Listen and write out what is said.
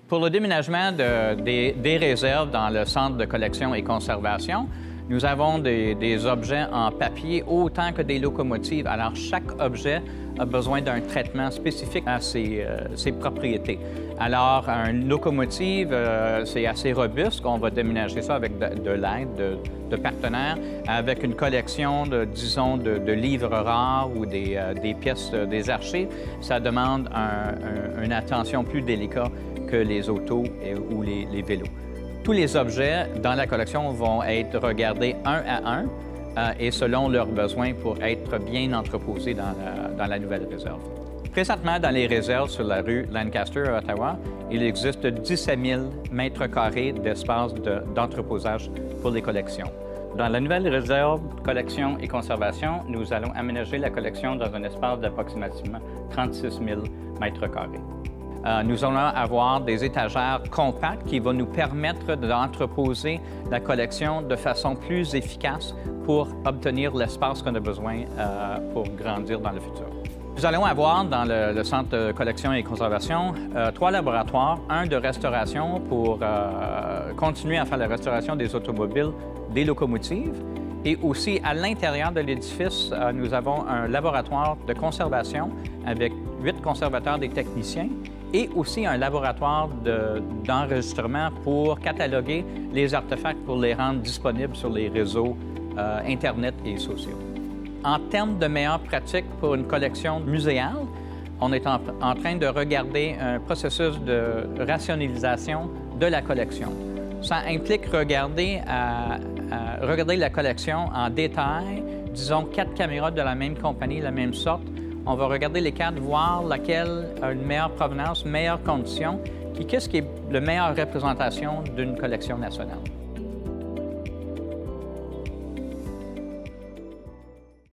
Pour le déménagement des réserves dans le centre de collection et conservation, nous avons des objets en papier autant que des locomotives. Alors, chaque objet a besoin d'un traitement spécifique à ses propriétés. Alors, une locomotive, c'est assez robuste. On va déménager ça avec de l'aide de partenaires, avec une collection, disons, de livres rares ou des pièces des archives. Ça demande une attention plus délicate que les autos ou les vélos. Tous les objets dans la collection vont être regardés un à un et selon leurs besoins pour être bien entreposés dans la nouvelle réserve. Présentement, dans les réserves sur la rue Lancaster à Ottawa, il existe 17 000 mètres carrés d'espace d'entreposage pour les collections. Dans la nouvelle réserve collection et conservation, nous allons aménager la collection dans un espace d'approximativement 36 000 mètres carrés. Nous allons avoir des étagères compactes qui vont nous permettre d'entreposer la collection de façon plus efficace pour obtenir l'espace qu'on a besoin pour grandir dans le futur. Nous allons avoir dans le centre de collection et conservation 3 laboratoires, un de restauration pour continuer à faire la restauration des automobiles, des locomotives, et aussi à l'intérieur de l'édifice, nous avons un laboratoire de conservation avec 8 conservateurs et techniciens, et aussi un laboratoire d'enregistrement pour cataloguer les artefacts pour les rendre disponibles sur les réseaux Internet et sociaux. En termes de meilleures pratiques pour une collection muséale, on est en train de regarder un processus de rationalisation de la collection. Ça implique regarder la collection en détail, disons 4 caméras de la même compagnie, la même sorte. On va regarder les 4, voir laquelle a une meilleure provenance, meilleure condition, puis qu'est-ce qui est la meilleure représentation d'une collection nationale.